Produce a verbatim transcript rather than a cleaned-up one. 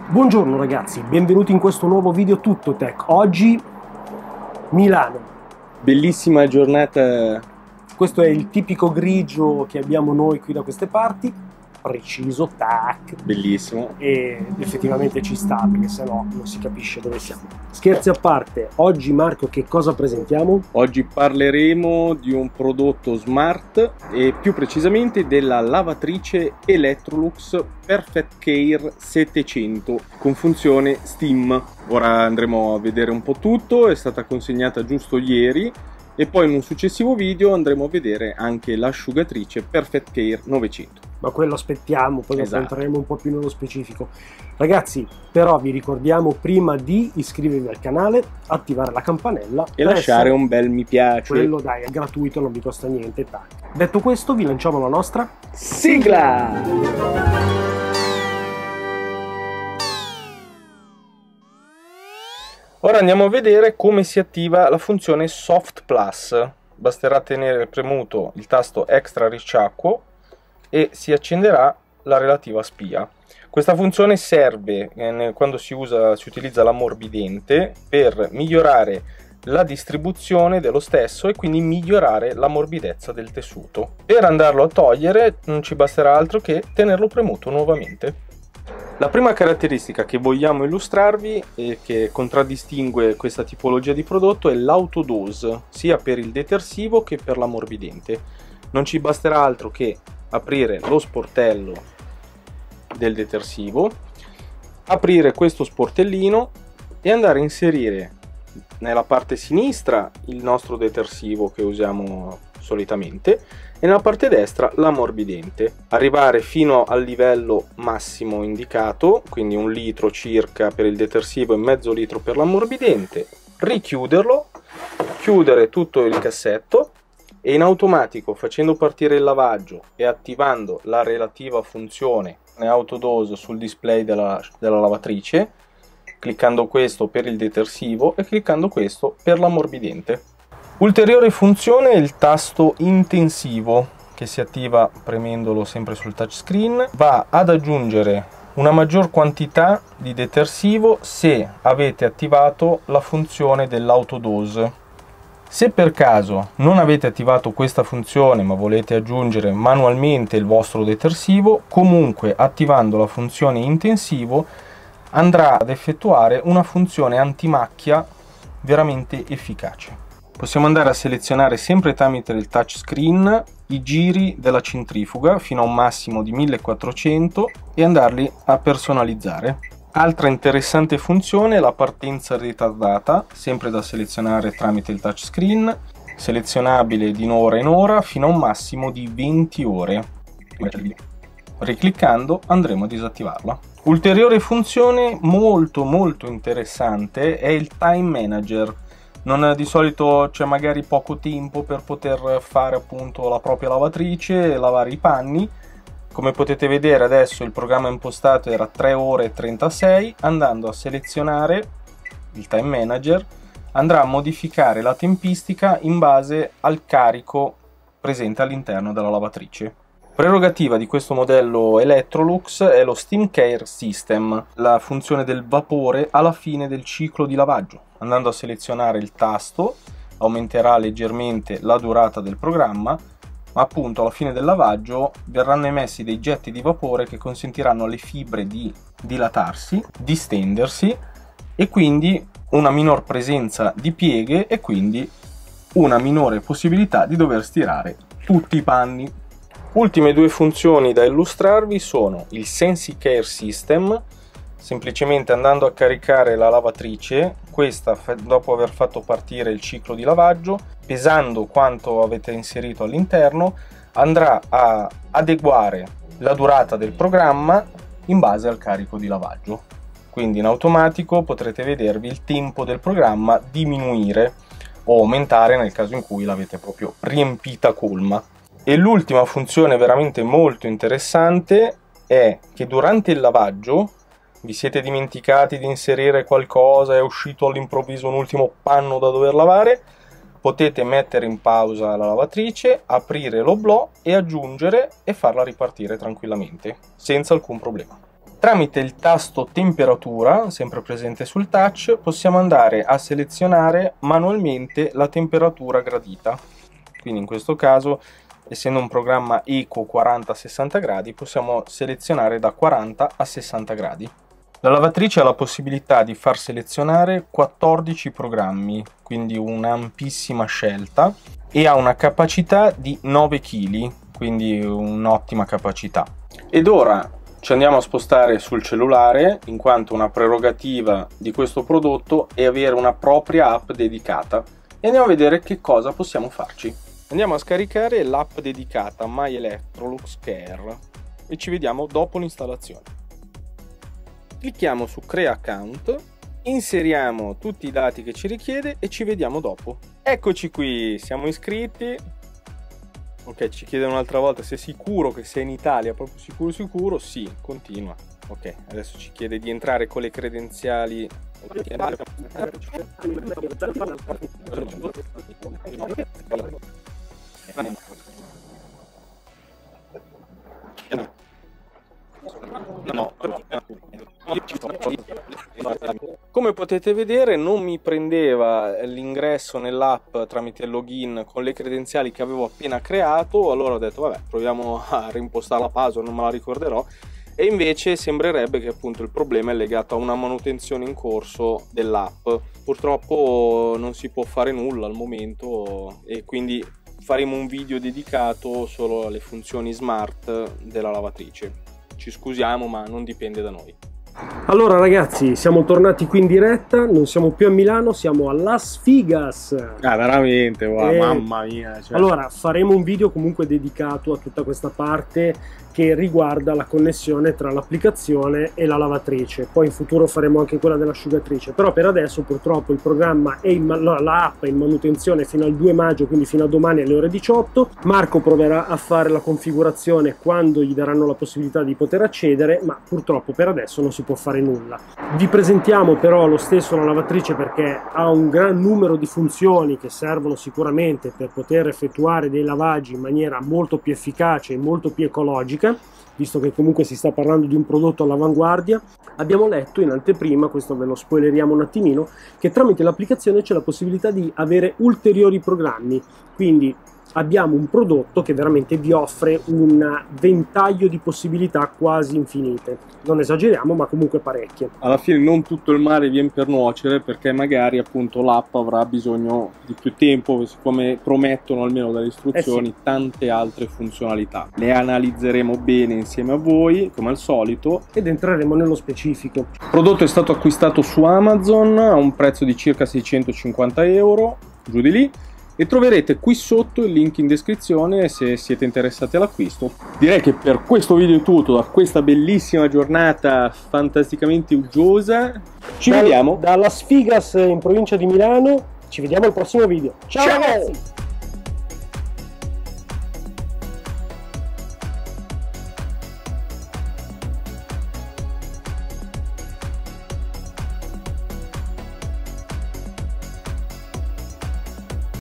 Buongiorno ragazzi, benvenuti in questo nuovo video Tuttotech. Oggi Milano. Bellissima giornata. Questo è il tipico grigio che abbiamo noi qui da queste parti. Preciso, tac. Bellissimo. E effettivamente ci sta, perché sennò non si capisce dove siamo. Scherzi a parte, oggi Marco che cosa presentiamo? Oggi parleremo di un prodotto smart e più precisamente della lavatrice Electrolux Perfect Care settecento con funzione steam. Ora andremo a vedere un po' tutto, è stata consegnata giusto ieri e poi in un successivo video andremo a vedere anche l'asciugatrice Perfect Care novecento. Ma quello aspettiamo, poi Esatto. entreremo un po' più nello specifico. Ragazzi, però vi ricordiamo prima di iscrivervi al canale, attivare la campanella E lasciare un bel mi piace. Quello dai, è gratuito, non vi costa niente. Tac. Detto questo, vi lanciamo la nostra sigla! Ora andiamo a vedere come si attiva la funzione Soft Plus. Basterà tenere premuto il tasto Extra Risciacquo e si accenderà la relativa spia. Questa funzione serve eh, quando si, usa, si utilizza l'ammorbidente per migliorare la distribuzione dello stesso e quindi migliorare la morbidezza del tessuto. Per andarlo a togliere non ci basterà altro che tenerlo premuto nuovamente. La prima caratteristica che vogliamo illustrarvi e che contraddistingue questa tipologia di prodotto è l'autodose, sia per il detersivo che per l'ammorbidente. Non ci basterà altro che aprire lo sportello del detersivo, aprire questo sportellino e andare a inserire nella parte sinistra il nostro detersivo che usiamo solitamente e nella parte destra l'ammorbidente, arrivare fino al livello massimo indicato, quindi un litro circa per il detersivo e mezzo litro per l'ammorbidente, richiuderlo, chiudere tutto il cassetto e in automatico, facendo partire il lavaggio e attivando la relativa funzione autodose sul display della, della lavatrice, cliccando questo per il detersivo e cliccando questo per l'ammorbidente. Ulteriore funzione è il tasto intensivo che si attiva premendolo sempre sul touchscreen, va ad aggiungere una maggior quantità di detersivo se avete attivato la funzione dell'autodose. Se per caso non avete attivato questa funzione ma volete aggiungere manualmente il vostro detersivo, comunque attivando la funzione intensivo andrà ad effettuare una funzione antimacchia veramente efficace. Possiamo andare a selezionare sempre tramite il touchscreen i giri della centrifuga fino a un massimo di millequattrocento e andarli a personalizzare. Altra interessante funzione è la partenza ritardata, sempre da selezionare tramite il touchscreen, selezionabile di ora in ora fino a un massimo di venti ore. Ricliccando andremo a disattivarla. Ulteriore funzione molto molto interessante è il Time Manager. Non di solito c'è magari poco tempo per poter fare appunto la propria lavatrice e lavare i panni. Come potete vedere adesso il programma impostato era tre ore e trentasei, andando a selezionare il Time Manager andrà a modificare la tempistica in base al carico presente all'interno della lavatrice. Prerogativa di questo modello Electrolux è lo Steam Care System, la funzione del vapore alla fine del ciclo di lavaggio. Andando a selezionare il tasto aumenterà leggermente la durata del programma, ma appunto alla fine del lavaggio verranno emessi dei getti di vapore che consentiranno alle fibre di dilatarsi, distendersi e quindi una minor presenza di pieghe e quindi una minore possibilità di dover stirare tutti i panni. Ultime due funzioni da illustrarvi sono il Sensi Care System, semplicemente andando a caricare la lavatrice, questa dopo aver fatto partire il ciclo di lavaggio, pesando quanto avete inserito all'interno, andrà a adeguare la durata del programma in base al carico di lavaggio. Quindi in automatico potrete vedervi il tempo del programma diminuire o aumentare nel caso in cui l'avete proprio riempita colma. E l'ultima funzione veramente molto interessante è che durante il lavaggio vi siete dimenticati di inserire qualcosa, è uscito all'improvviso un ultimo panno da dover lavare, potete mettere in pausa la lavatrice, aprire l'oblò e aggiungere e farla ripartire tranquillamente, senza alcun problema. Tramite il tasto temperatura, sempre presente sul touch, possiamo andare a selezionare manualmente la temperatura gradita. Quindi in questo caso, essendo un programma eco quaranta sessanta gradi, possiamo selezionare da quaranta a sessanta gradi. La lavatrice ha la possibilità di far selezionare quattordici programmi, quindi un'ampissima scelta, e ha una capacità di nove chili, quindi un'ottima capacità. Ed ora ci andiamo a spostare sul cellulare, in quanto una prerogativa di questo prodotto è avere una propria app dedicata, e andiamo a vedere che cosa possiamo farci. Andiamo a scaricare l'app dedicata My Electrolux Care e ci vediamo dopo l'installazione. Clicchiamo su Crea Account, inseriamo tutti i dati che ci richiede e ci vediamo dopo. Eccoci qui, siamo iscritti. Ok, ci chiede un'altra volta se è sicuro che sei in Italia, proprio sicuro sicuro? Sì, continua. Ok, adesso ci chiede di entrare con le credenziali. Come potete vedere, non mi prendeva l'ingresso nell'app tramite il login con le credenziali che avevo appena creato. Allora ho detto vabbè, proviamo a reimpostare la password, non me la ricorderò, e invece sembrerebbe che appunto il problema è legato a una manutenzione in corso dell'app. Purtroppo non si può fare nulla al momento e quindi faremo un video dedicato solo alle funzioni smart della lavatrice. Ci scusiamo, ma non dipende da noi. Allora ragazzi, siamo tornati qui in diretta, non siamo più a Milano, siamo a Las Vegas. Ah, veramente, wow, e... mamma mia. Cioè... Allora, faremo un video comunque dedicato a tutta questa parte che riguarda la connessione tra l'applicazione e la lavatrice. Poi in futuro faremo anche quella dell'asciugatrice, però per adesso purtroppo il programma è in l'app è in manutenzione fino al due maggio, quindi fino a domani alle ore diciotto. Marco proverà a fare la configurazione quando gli daranno la possibilità di poter accedere, ma purtroppo per adesso non si può fare nulla. Vi presentiamo però lo stesso la lavatrice perché ha un gran numero di funzioni che servono sicuramente per poter effettuare dei lavaggi in maniera molto più efficace e molto più ecologica, visto che comunque si sta parlando di un prodotto all'avanguardia. Abbiamo letto in anteprima, questo ve lo spoileriamo un attimino, che tramite l'applicazione c'è la possibilità di avere ulteriori programmi, quindi abbiamo un prodotto che veramente vi offre un ventaglio di possibilità quasi infinite. Non esageriamo, ma comunque parecchie. Alla fine non tutto il male viene per nuocere, perché magari appunto l'app avrà bisogno di più tempo, siccome promettono almeno dalle istruzioni eh sì. tante altre funzionalità. Le analizzeremo bene insieme a voi, come al solito, ed entreremo nello specifico. Il prodotto è stato acquistato su Amazon a un prezzo di circa seicentocinquanta euro, giù di lì. E troverete qui sotto il link in descrizione se siete interessati all'acquisto. Direi che per questo video è tutto, da questa bellissima giornata fantasticamente uggiosa. Ci da, vediamo da Las Vegas in provincia di Milano. Ci vediamo al prossimo video. Ciao, Ciao. ragazzi!